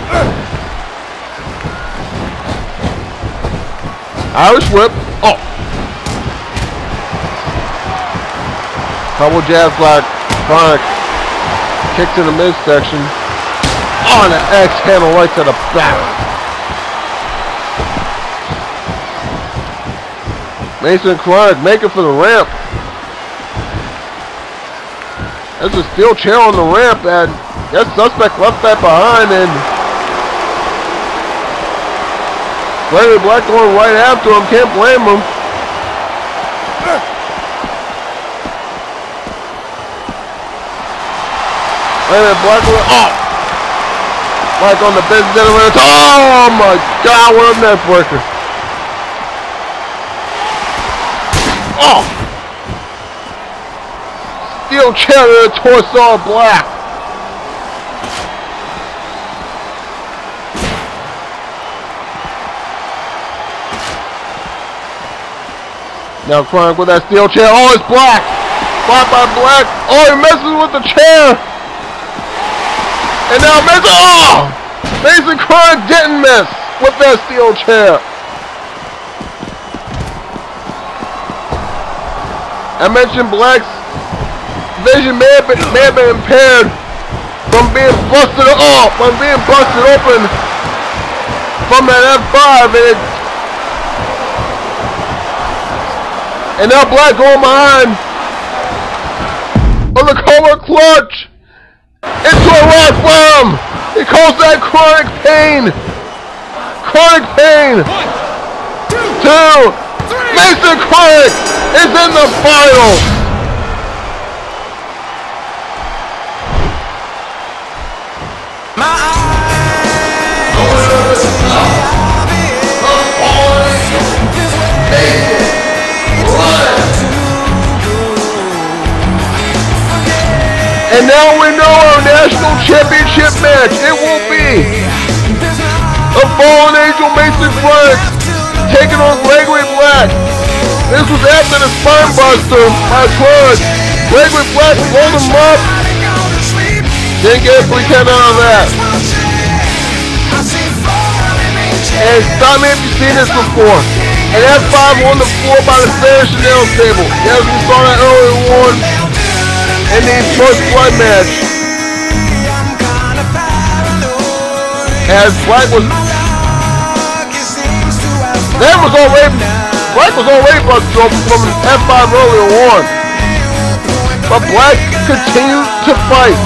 Irish whip. Oh. Couple jabs like Chronic. Kicks in the midsection. On an X handle right to the back. Mason Chronic making for the ramp. There's a steel chair on the ramp and that suspect left that behind, and Gregory Black going right after him. Can't blame him. And Black, oh! Like on the business end. Oh my God, what a neck breaker. Oh! Steel chair to the torso of Black. Now Chronic with that steel chair. Oh, it's Black. Blocked by Black. Oh, he messes with the chair. And now Mason. Oh! Mason Chronic didn't miss with that steel chair. I mentioned Black's vision may have been impaired from being busted open from that F5, and now Black going behind on the Cobra clutch into a rock bottom. He calls that chronic pain. Chronic pain. 1, 2, 3. Mason Chronic is in the finals. And now we know our national championship match. It will be a Fallen Angel Mason Chronic taking on Gregory Black. This was after the spine buster by Chronic. Gregory Black rolled him up. Didn't get a 3-10 out of that. And stop me if you've seen this before. And F5 on the floor by the Spanish nails table. Yes, we saw that earlier on in the first blood match. As Black was already busted open from an F5 earlier on. But Black continued to fight.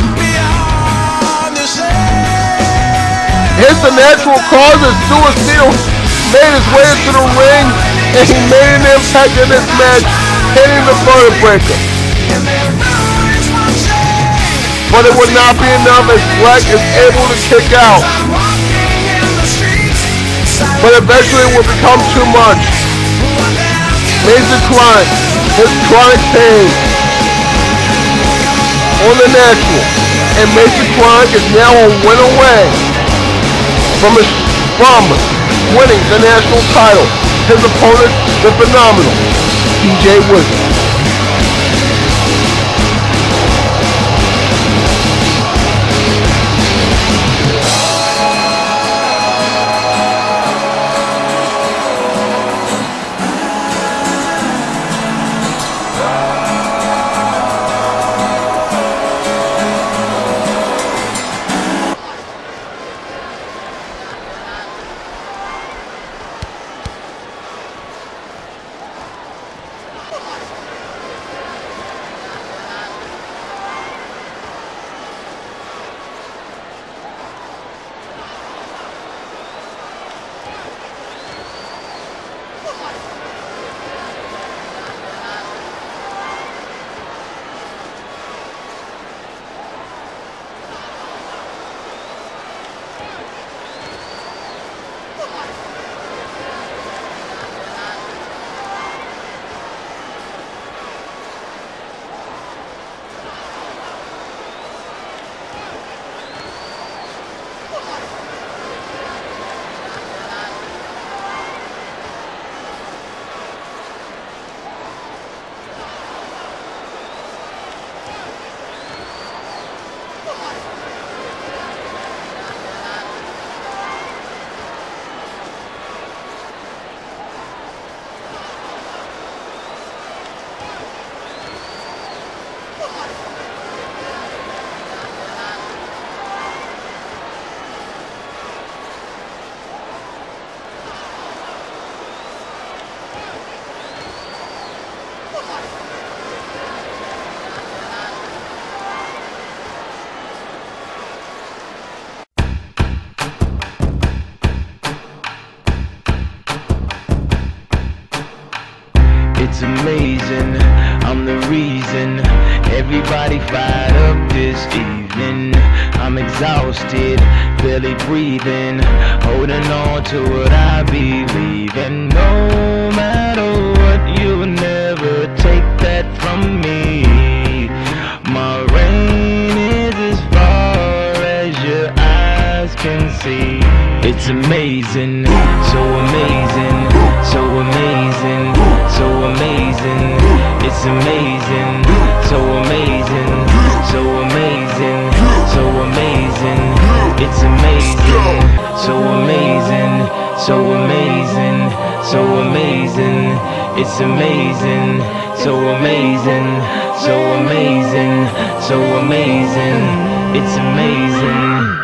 His the natural causes, Sushi-X made his way into the ring, and he made an impact in this match, hitting the vertebraker. But it would not be enough as Black is able to kick out. But eventually it will become too much. Mason Chronic, his chronic pain on the natural. And Mason Chronic is now a win away from winning the national title. His opponent, the phenomenal TJ Wizard. amazing. I'm the reason everybody fired up this evening. I'm exhausted, barely breathing, holding on to what I believe in. No matter what, you'll never take that from me. My reign is as far as your eyes can see. It's amazing, so amazing, so amazing, so amazing. It's amazing, so amazing, so amazing, so amazing. It's amazing, so amazing, so amazing, so amazing. It's amazing, so amazing, so amazing, so amazing. It's amazing.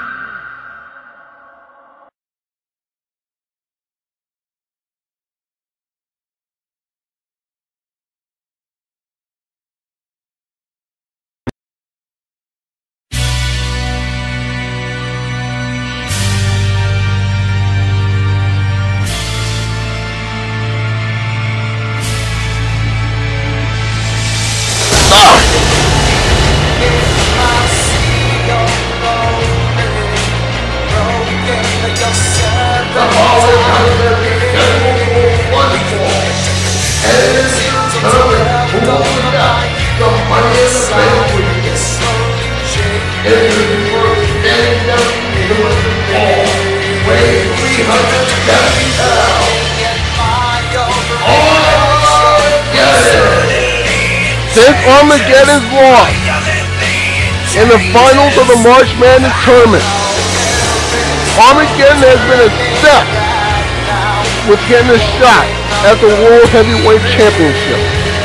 Since Armageddon's lost in the finals of the March Madness tournament, Armageddon has been a step with getting a shot at the World Heavyweight Championship.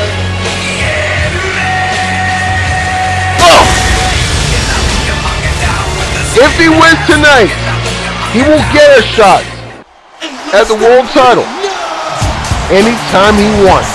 Oh! If he wins tonight, he will get a shot at the world title anytime he wants.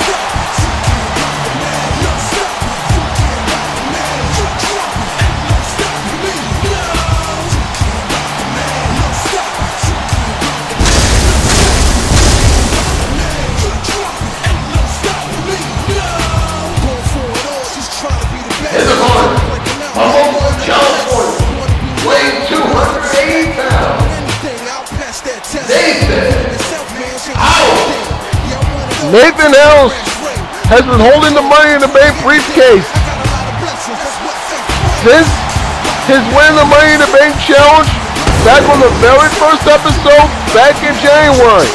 Nathan Ellis has been holding the Money in the Bank briefcase since his win the Money in the Bank challenge back on the very first episode back in January.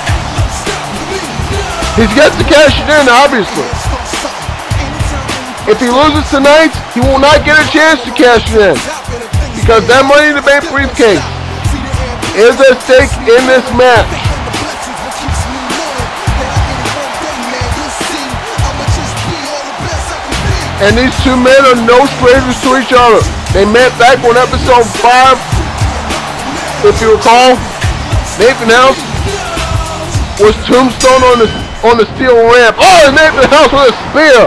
He's yet to cash it in, obviously. If he loses tonight, he will not get a chance to cash it in because that Money in the Bank briefcase is at stake in this match. And these two men are no strangers to each other. They met back on episode 5. If you recall, Nathan House was tombstone on the steel ramp. Oh, and Nathan House with a spear.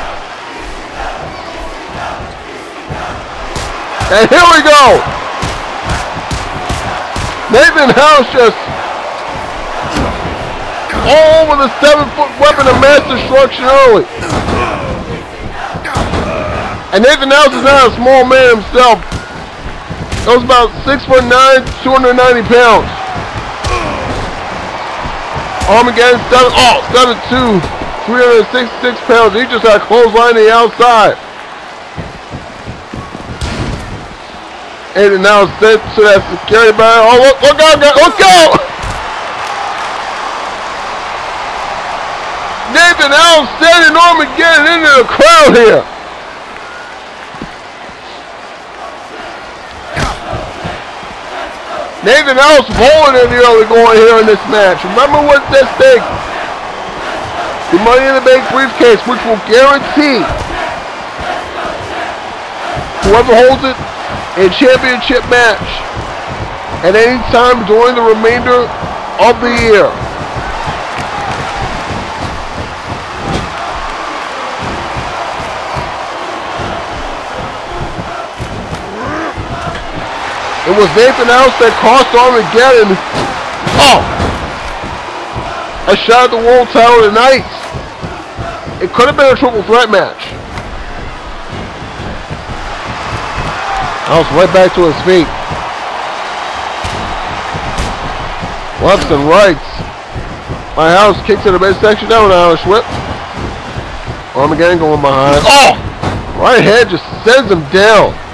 And here we go. Nathan House just all over the 7-foot weapon of mass destruction early. And Nathan House is not a small man himself. He was about 6'9", 290 pounds. Armageddon 7'2", 366 pounds. He just had a clothesline to the outside. And now sent to that security barrier. Oh, look out, look out! Nathan House sending Armageddon into the crowd here. Nathan House rolling in the early going here in this match. Remember what's at stake. The Money in the Bank briefcase, which will guarantee whoever holds it a championship match at any time during the remainder of the year. It was Nathan House that cost Armageddon. Oh! A shot at the world title tonight. It could have been a triple threat match. House right back to his feet. Lefts and rights. My House kicks to the midsection down with an Irish whip. Armageddon going behind. Oh! Right head just sends him down.